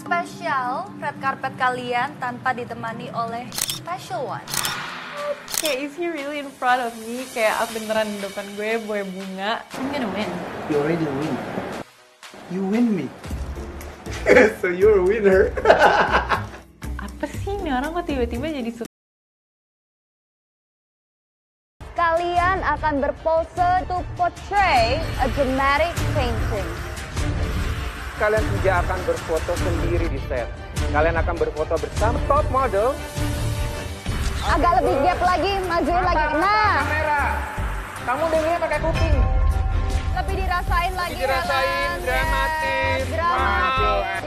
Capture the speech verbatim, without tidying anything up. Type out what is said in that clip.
spesial red carpet kalian tanpa ditemani oleh special one. Kayak is he really in front of me? Kayak beneran di depan gue bawa bunga. I'm gonna win. You already win. You win me. So you're a winner. Apa sih ini orang kok tiba-tiba jadi suka? Kalian akan berpose to portray a dramatic painting. Kalian tidak akan berfoto sendiri di set. Kalian akan berfoto bersama top model. Agak lebih gap lagi, majuin lagi. Nah, Kamera. Kamu dengarnya pakai kuping. lebih dirasain lagi. Dirasain Helan. dramatis. Yes, dramatis. Wow.